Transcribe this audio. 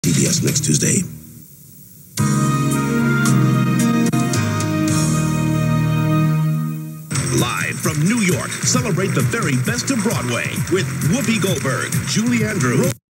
CBS next Tuesday. Live from New York, celebrate the very best of Broadway with Whoopi Goldberg, Julie Andrews.